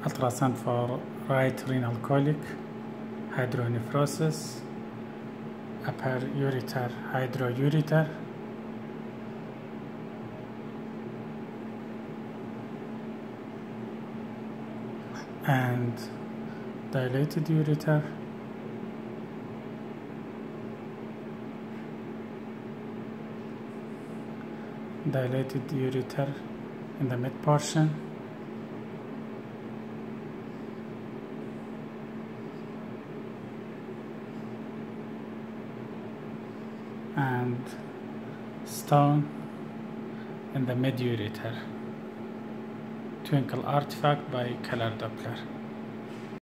ultrasound for right renal colic, hydronephrosis, upper ureter hydroureter, and dilated ureter, dilated ureter in the mid portion, and stone in the mid ureter. Twinkle artifact by color Doppler.